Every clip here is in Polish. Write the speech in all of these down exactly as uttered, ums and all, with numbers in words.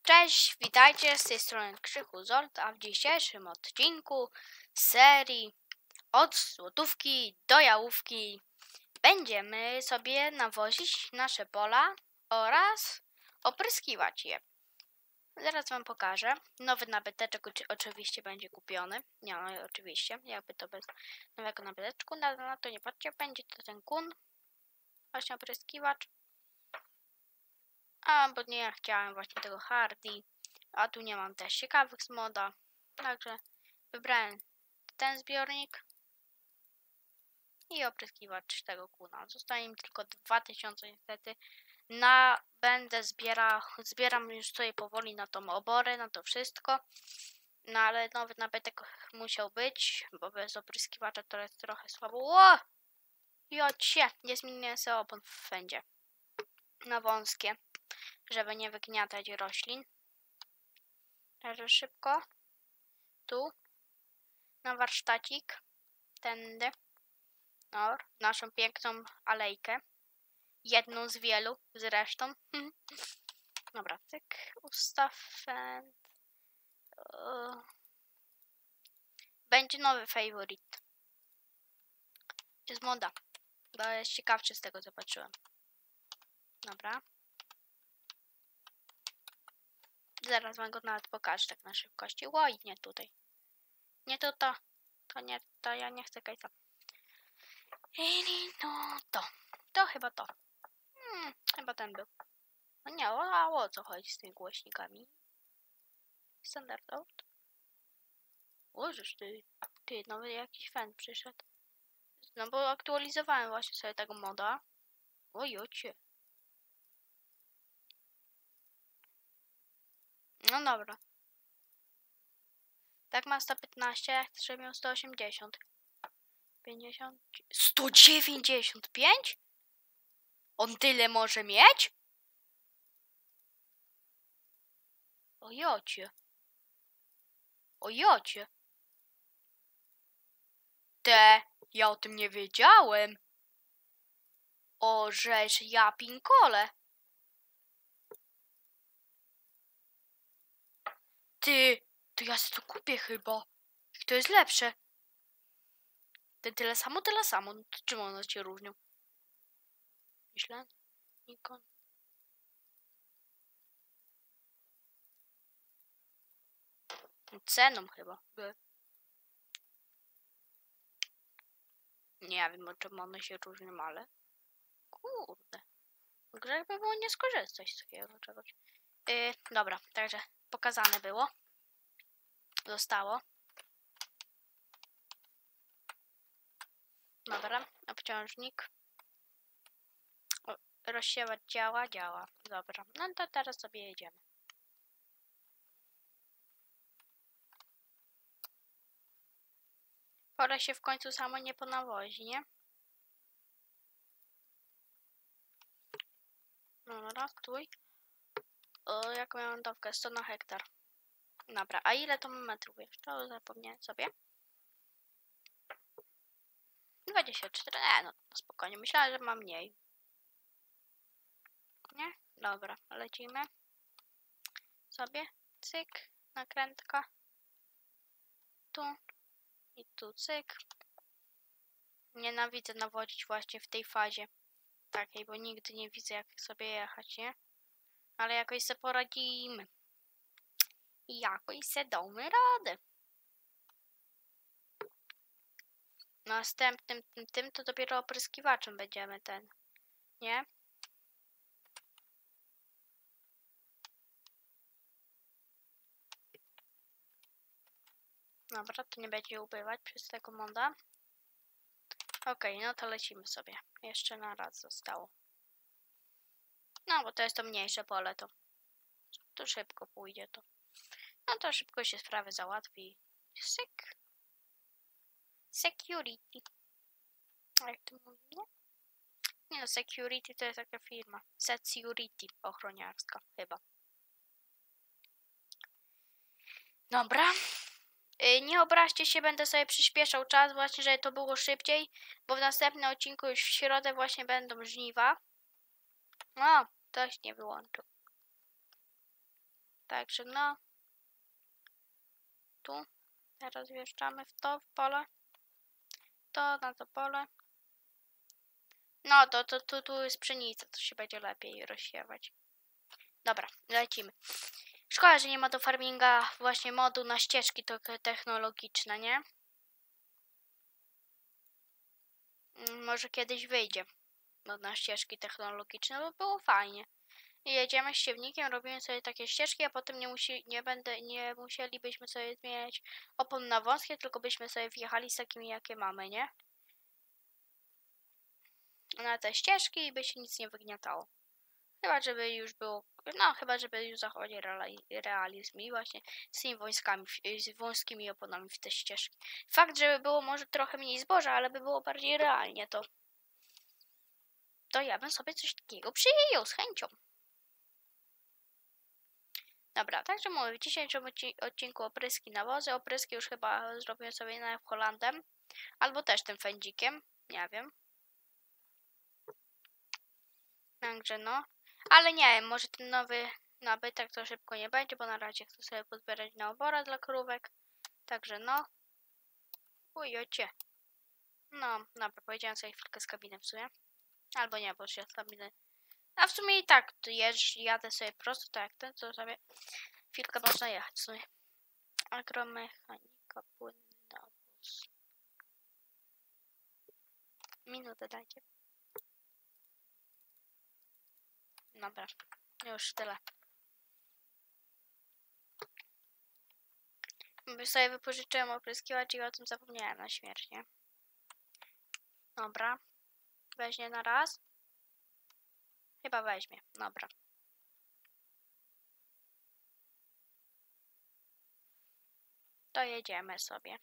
Cześć, witajcie, z tej strony Krzychu Zolt, a w dzisiejszym odcinku serii od złotówki do jałówki będziemy sobie nawozić nasze pola oraz opryskiwać je. Zaraz wam pokażę. Nowy nabyteczek oczywiście będzie kupiony. Nie, no oczywiście, jakby to bez nowego nabyteczku, na, na to nie patrzcie, będzie to ten kun, właśnie opryskiwacz. A, bo nie, ja chciałem właśnie tego Hardy. A tu nie mam też ciekawych z moda. Także wybrałem ten zbiornik. I opryskiwacz tego kuna. Zostaje mi tylko dwa tysiące niestety. Na będę zbiera, zbieram już sobie powoli na tą oborę, na to wszystko. No ale nowy nabytek musiał być, bo bez opryskiwacza to jest trochę słabo. Ło! Jocie! Nie zmieniłem sobie opon w fendzie. Na wąskie, żeby nie wygniatać roślin. Także szybko. Tu. Na warsztacik. Tędy. No, naszą piękną alejkę. Jedną z wielu zresztą. Dobra, cyk. Ustaw. Będzie nowy faworit. Czy z moda. Bo jest ciekawszy z tego, co patrzyłem. Dobra. Zaraz wam go nawet pokażę tak na szybkości. Oj, nie tutaj. Nie to to. To nie, to ja nie chcę kajsa. No to. To chyba to. Hmm, chyba ten był. No nie, a o co chodzi z tymi głośnikami? Standard out. Łożysz ty. Ty, nowy jakiś fan przyszedł. No bo aktualizowałem właśnie sobie tego moda. Ojocie. No dobra. Tak ma sto piętnaście, jak chcę miał sto osiemdziesiąt. pięćdziesiąt. sto dziewięćdziesiąt pięć? On tyle może mieć? Ojocie. Ojocie. Te, ja o tym nie wiedziałem. O, żeż ja pinkole. Ty, to ja sobie to kupię chyba. To jest lepsze. Ten tyle samo, tyle samo. No to czym one się różnią? Myślę. Nikon. Ceną chyba. Nie wiem, o czym one się różnią, ale... Kurde. Grze by było nie skorzystać z takiego czegoś. Yy, dobra, także pokazane było. Zostało. Dobra, obciążnik. O, rozsiewać działa, działa. Dobra, no to teraz sobie jedziemy. Pole się w końcu samo nie ponawozi, nie? Dobra, stój. O, jaką miałem dawkę? sto na hektar. Dobra, a ile to metrów jeszcze? To zapomniałem sobie. dwadzieścia cztery, e, no spokojnie, myślałem, że mam mniej. Nie? Dobra, lecimy. Sobie, cyk, nakrętka. Tu i tu, cyk. Nienawidzę nawodzić właśnie w tej fazie takiej, bo nigdy nie widzę, jak sobie jechać, nie? Ale jakoś se poradzimy. I jakoś se damy radę. Następnym tym to dopiero opryskiwaczem będziemy ten, nie? Dobra, to nie będzie ubywać przez tego moda. Okej, okay, no to lecimy sobie. Jeszcze na raz zostało. No, bo to jest to mniejsze pole, to, to szybko pójdzie to. No to szybko się sprawy załatwi. Syk. Security. Jak to mówię? Nie no, security to jest taka firma. Security ochroniarska, chyba. Dobra. Yy, nie obraźcie się, będę sobie przyspieszał czas właśnie, żeby to było szybciej, bo w następnym odcinku już w środę właśnie będą żniwa. O, ktoś nie wyłączył. Także no. Tu. Teraz wjeżdżamy w to, w pole. To, na to pole. No, to, to, to tu jest pszenica, to się będzie lepiej rozsiewać. Dobra, lecimy. Szkoda, że nie ma do farminga właśnie modu na ścieżki to technologiczne, nie? Może kiedyś wyjdzie mod na ścieżki technologiczne, bo było fajnie. I jedziemy z siewnikiem, robimy sobie takie ścieżki, a potem nie, musi, nie, będę, nie musielibyśmy sobie zmieniać opon na wąskie, tylko byśmy sobie wjechali z takimi, jakie mamy, nie? Na te ścieżki i by się nic nie wygniatało. Chyba, żeby już było, no chyba, żeby już zachodził realizm i właśnie z tymi wąskami, z wąskimi oponami w te ścieżki. Fakt, żeby było może trochę mniej zboża, ale by było bardziej realnie, to to ja bym sobie coś takiego przyjął z chęcią. Dobra, także mówię, w dzisiejszym odcinku opryski nawozy. Opryski już chyba zrobię sobie na Holandem. Albo też tym fędzikiem, nie wiem. Także no. Ale nie wiem, może ten nowy nabytek to szybko nie będzie, bo na razie chcę sobie pozbierać na obora dla krówek. Także no. Ujocie. No, dobra, powiedziałem sobie chwilkę z kabiny w sumie. Albo nie, bo się z kabiny. A w sumie i tak, jeż, jadę sobie prosto, tak jak ten, to sobie chwilkę można jechać w sumie. Agromechanika, płyn, nawóz. Minutę dajcie. Dobra, już tyle. Bo sobie wypożyczyłem opryskiwacz i o tym zapomniałem na śmierć, nie? Dobra. Weźmie na raz? Chyba weźmie. Dobra. To jedziemy sobie.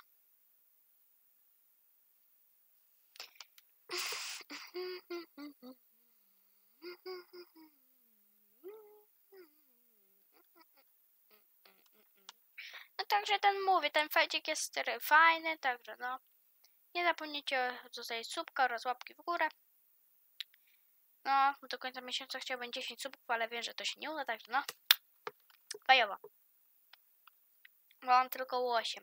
No także ten mówię, ten fedzik jest fajny, także no. Nie zapomnijcie zostawić subka oraz łapki w górę. No, do końca miesiąca chciałbym dziesięć subów, ale wiem, że to się nie uda, także no. Bajowo. Bo mam tylko osiem.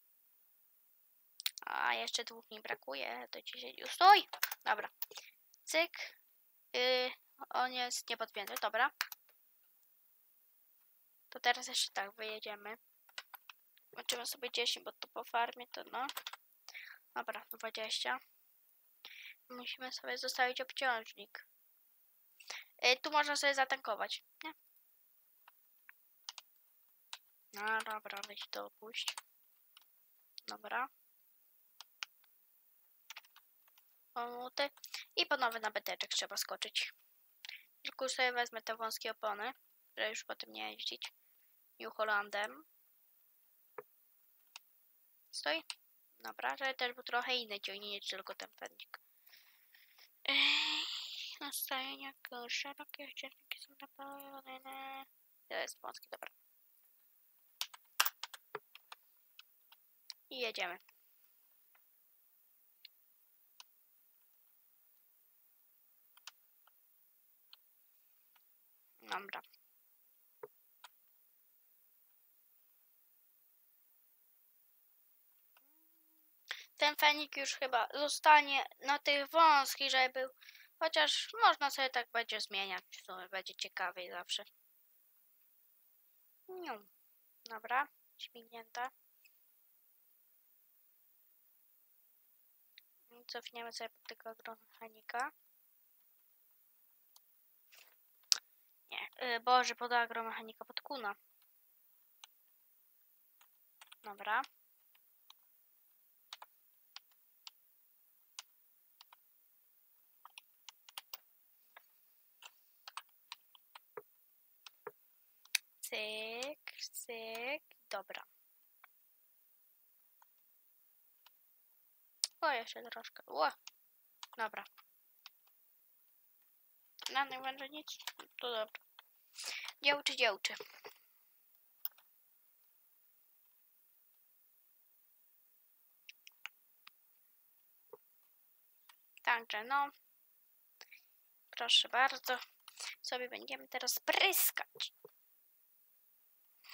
A jeszcze dwóch mi brakuje, to dziesięć. Stój! Dobra. Cyk. Yy, on jest niepodpięty, dobra. To teraz jeszcze tak, wyjedziemy. Zobaczymy sobie dziesięć, bo to po farmie to no. Dobra, dwadzieścia. Musimy sobie zostawić obciążnik. Yy, tu można sobie zatankować, nie? No dobra, weź to opuść. Dobra. Minuty. I po nowy nabyteczek trzeba skoczyć. Tylko sobie wezmę te wąskie opony, żeby już potem nie jeździć. New Hollandem. Stoi? Dobra, żeby też był trochę inny ciągnik, nie tylko ten pędzik. Nastrojenia szerokie ciągniki są napełnione. To jest wąski, dobra. I jedziemy. Dobra. Ten fenik już chyba zostanie na tych wąskich, żeby był. Chociaż można sobie tak będzie zmieniać, to będzie ciekawiej zawsze. No. Dobra, śmignięta. Cofniemy sobie pod tego agromechanika. Nie, yy, Boże, pod agromechanika, pod kuna. Dobra. Cyk, cyk, dobra. O, jeszcze troszkę. Ło. Dobra. Na nie będzie nic. To dobra. Dziełczy, dziełczy. Także no. Proszę bardzo. Sobie będziemy teraz pryskać.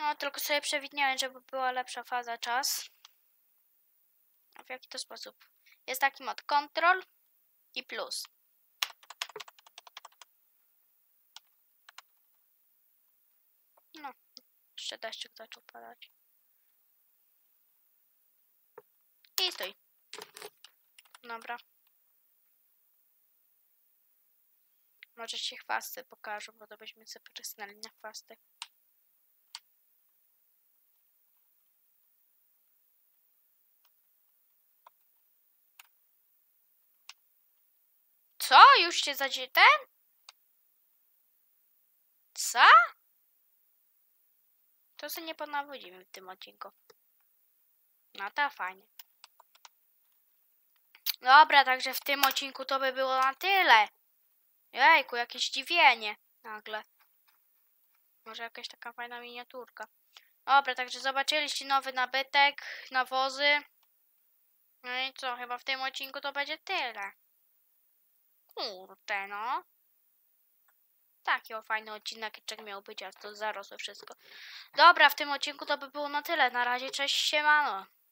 No, tylko sobie przewidniałem, żeby była lepsza faza czas. A w jaki to sposób? Jest taki mod Control i plus. No, jeszcze deszczyk zaczął padać. I stoi. Dobra. Może się chwasty pokażą, bo to byśmy sobie prysnęli na chwasty. Co? Już się zadzie... ten? Co? To sobie nie ponawodzimy w tym odcinku. No to fajnie. Dobra, także w tym odcinku to by było na tyle. Jejku, jakieś zdziwienie nagle. Może jakaś taka fajna miniaturka. Dobra, także zobaczyliście nowy nabytek, nawozy. No i co, chyba w tym odcinku to będzie tyle. Kurde, no. Taki o fajny odcinek miał być, a to zarosło wszystko. Dobra, w tym odcinku to by było na tyle. Na razie, cześć, siemano.